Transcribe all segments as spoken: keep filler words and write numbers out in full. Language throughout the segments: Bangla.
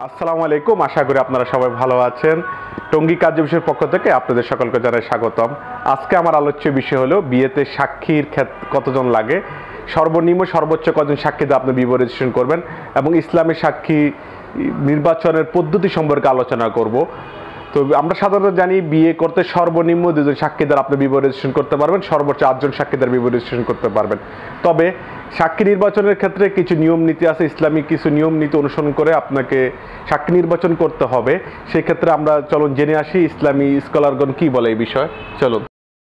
আসসালামু আলাইকুম, আশা করি আপনারা সবাই ভালো আছেন। টঙ্গী কার্য বিষয়ের পক্ষ থেকে আপনাদের সকলকে জানাই স্বাগতম। আজকে আমার আলোচ্য বিষয় হলো বিয়েতে সাক্ষীর কতজন লাগে, সর্বনিম্ন সর্বোচ্চ কজন সাক্ষী দিয়ে আপনি বিবাহ রেজিস্ট্রেশন করবেন এবং ইসলামী সাক্ষী নির্বাচনের পদ্ধতি সম্পর্কে আলোচনা করব। তো আমরা সাধারণত জানি বিয়ে করতে সর্বনিম্ন দুজন সাক্ষী দ্বারা আপনি বিবাহ রেজিস্ট্রেশন করতে পারবেন, সর্বোচ্চ আটজন সাক্ষী দ্বারা বিবাহ রেজিস্ট্রেশন করতে পারবেন। তবে সাক্ষী নির্বাচনের ক্ষেত্রে কিছু নিয়ম নীতি আছে, ইসলামিক কিছু নিয়ম নীতি অনুসরণ করে আপনাকে সাক্ষী নির্বাচন করতে হবে। সেই ক্ষেত্রে আমরা চলুন জেনে আসি ইসলামী স্কলারগণ কি বলে এই বিষয়ে। চলুন।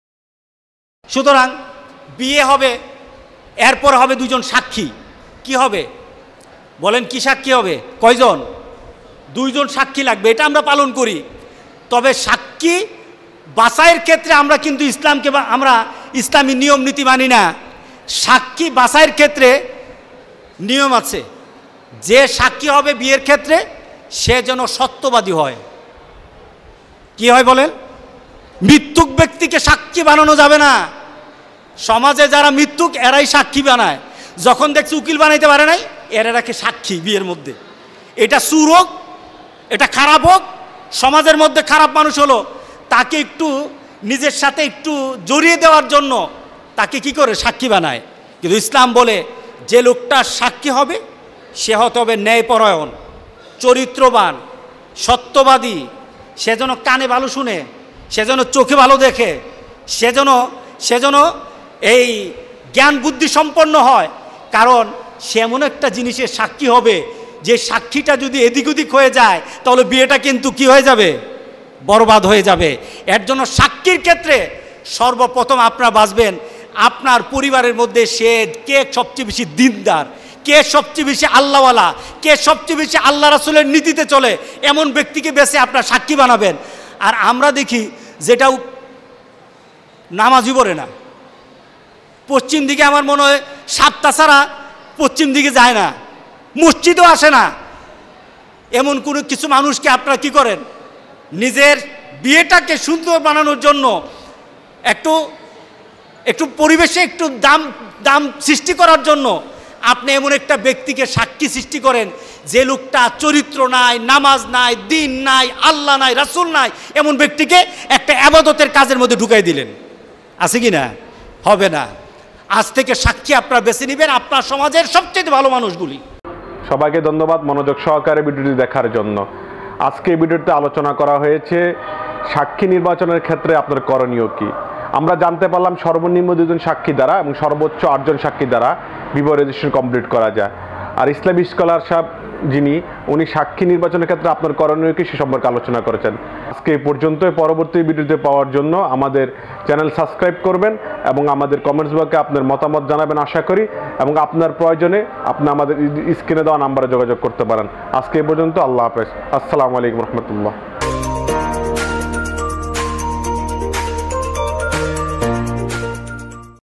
সুতরাং বিয়ে হবে, এরপর হবে দুজন সাক্ষী। কি হবে বলেন, কি সাক্ষী হবে? কয়জন? দুইজন সাক্ষী লাগবে, এটা আমরা পালন করি। তবে সাক্ষী বাছাইয়ের ক্ষেত্রে আমরা কিন্তু ইসলামকে আমরা ইসলামী নিয়ম নীতি মানি না। সাক্ষী বাছাইয়ের ক্ষেত্রে নিয়ম আছে, যে সাক্ষী হবে বিয়ের ক্ষেত্রে সে যেন সত্যবাদী হয়। কি হয় বলেন? মৃত্যুক ব্যক্তিকে সাক্ষী বানানো যাবে না। সমাজে যারা মৃত্যুক এরাই সাক্ষী বানায়। যখন দেখছি উকিল বানাইতে পারে নাই, এরা রাখে সাক্ষী বিয়ের মধ্যে। এটা সুর হোক, এটা খারাপ হোক, সমাজের মধ্যে খারাপ মানুষ হলো তাকে একটু নিজের সাথে একটু জড়িয়ে দেওয়ার জন্য তাকে কি করে সাক্ষী বানায়। কিন্তু ইসলাম বলে যে লোকটা সাক্ষী হবে সে হতে হবে ন্যায়পরায়ণ, চরিত্রবান, সত্যবাদী। সে যেন কানে ভালো শুনে, সে যেন চোখে ভালো দেখে, সে যেন সে যেন এই জ্ঞান বুদ্ধি সম্পন্ন হয়। কারণ সে এমন একটা জিনিসের সাক্ষী হবে যে সাক্ষীটা যদি এদিক ওদিক হয়ে যায় তাহলে বিয়েটা কিন্তু কি হয়ে যাবে? বরবাদ হয়ে যাবে। এর জন্য সাক্ষীর ক্ষেত্রে সর্বপ্রথম আপনারা বাঁচবেন আপনার পরিবারের মধ্যে সে কে সবচেয়ে বেশি দিনদার, কে সবচেয়ে বেশি আল্লাহওয়ালা, কে সবচেয়ে বেশি আল্লাহ রাসূলের নীতিতে চলে, এমন ব্যক্তিকে বেছে আপনার সাক্ষী বানাবেন। আর আমরা দেখি যেটাও নামাজই পড়ে না, পশ্চিম দিকে আমার মনে হয় সাতটা ছাড়া পশ্চিম দিকে যায় না, মসজিদও আসে না, এমন কোনো কিছু মানুষকে আপনারা কি করেন নিজের বিয়েটাকে সুন্দর বানানোর জন্য একটু একটু পরিবেশে একটু দাম দাম সৃষ্টি করার জন্য আপনি এমন একটা ব্যক্তিকে সাক্ষী সৃষ্টি করেন যে লোকটা চরিত্র নাই, নামাজ নাই, দিন নাই, আল্লাহ নাই, রাসূল নাই, এমন ব্যক্তিকে একটা ইবাদতের কাজের মধ্যে ঢুকাই দিলেন। আছে কি না? হবে না। আজ থেকে সাক্ষী আপনারা বেছে নেবেন আপনার সমাজের সবচেয়ে ভালো মানুষগুলি। সবাইকে ধন্যবাদ মনোযোগ সহকারে ভিডিওটি দেখার জন্য। আজকে এই ভিডিওতে আলোচনা করা হয়েছে সাক্ষী নির্বাচনের ক্ষেত্রে আপনার করণীয় কি। আমরা জানতে পারলাম সর্বনিম্ন দুজন সাক্ষী দ্বারা এবং সর্বোচ্চ আটজন সাক্ষী দ্বারা বিবাহ রেজিস্ট্রেশন কমপ্লিট করা যায়। আর ইসলামী স্কলার সাহেব যিনি, উনি সাক্ষী নির্বাচনের ক্ষেত্রে আপনার করণীয় কি সে সম্পর্কে আলোচনা করেছেন। আজকে এই পর্যন্তই। পরবর্তী ভিডিওতে পাওয়ার জন্য আমাদের চ্যানেল সাবস্ক্রাইব করবেন এবং আমাদের কমেন্টস বক্সে আপনার মতামত জানাবেন আশা করি, এবং আপনার প্রয়োজনে আপনি আমাদের স্ক্রিনে দেওয়া নাম্বারে যোগাযোগ করতে পারেন। আজকে এই পর্যন্ত। আল্লাহ হাফেজ। আসসালামু আলাইকুম রহমতুল্লাহ।